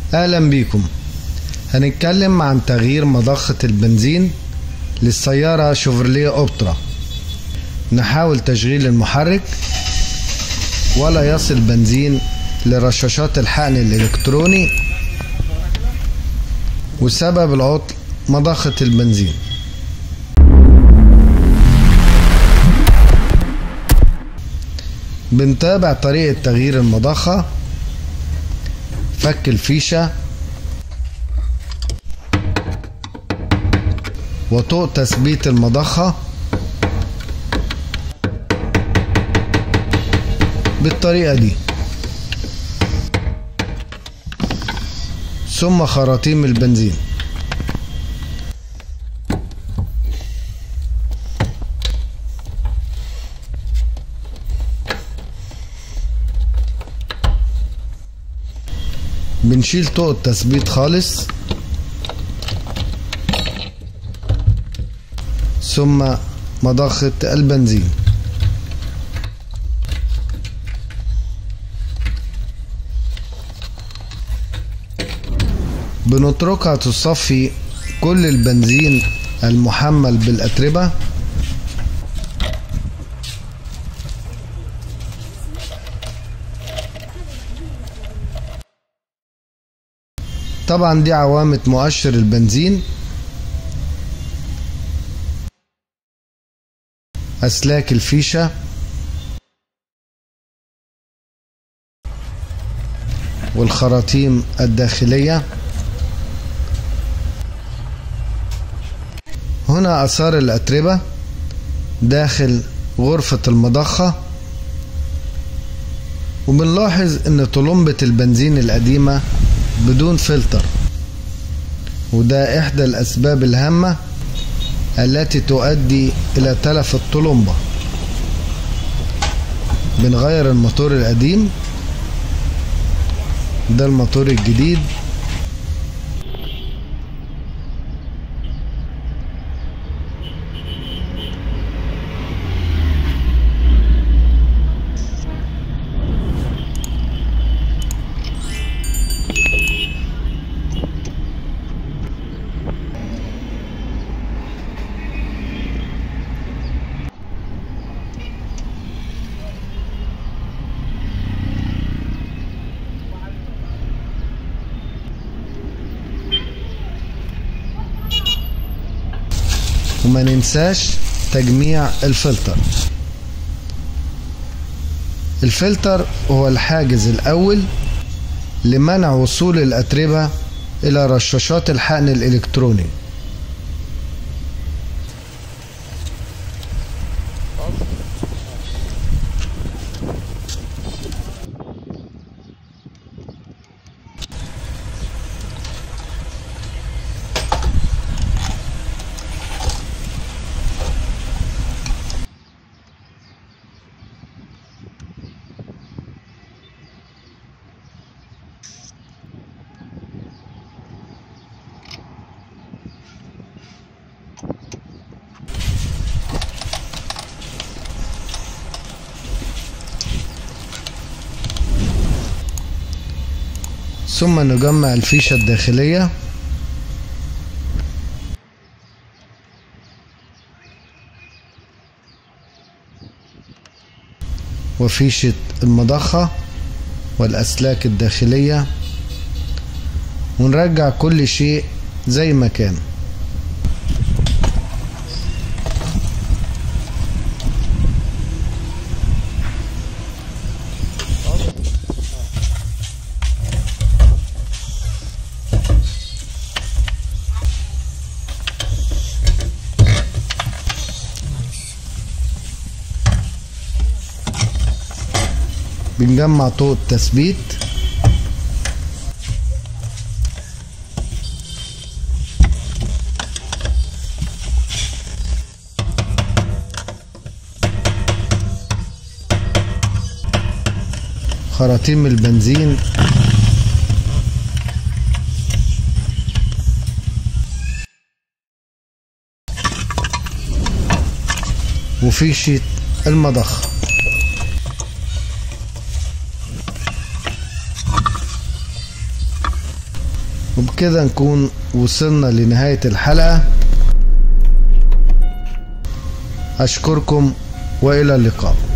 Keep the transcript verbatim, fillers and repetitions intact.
اهلا بيكم. هنتكلم عن تغيير مضخة البنزين للسيارة شيفروليه اوبترا. نحاول تشغيل المحرك ولا يصل بنزين لرشاشات الحقن الالكتروني، وسبب العطل مضخة البنزين. بنتابع طريقة تغيير المضخة: فك الفيشة وطوق تثبيت المضخة بالطريقة دي، ثم خراطيم البنزين. بنشيل طوق التثبيت خالص، ثم مضخة البنزين. بنتركها تصفي كل البنزين المحمل بالأتربة. طبعا دي عوامة مؤشر البنزين، أسلاك الفيشة، والخراطيم الداخلية. هنا آثار الأتربة داخل غرفة المضخة، وبنلاحظ ان طلمبة البنزين القديمة بدون فلتر، وده إحدى الأسباب الهامة التي تؤدي إلى تلف الطلمبة. بنغير الموتور القديم، ده الموتور الجديد. وما ننساش تجميع الفلتر. الفلتر هو الحاجز الأول لمنع وصول الأتربة إلى رشاشات الحقن الإلكتروني. ثم نجمع الفيشة الداخلية وفيشة المضخة والأسلاك الداخلية، ونرجع كل شيء زي ما كان. بنجمع طوق التثبيت، خراطيم البنزين، وفيشة المضخة. وبكده نكون وصلنا لنهاية الحلقة. أشكركم وإلى اللقاء.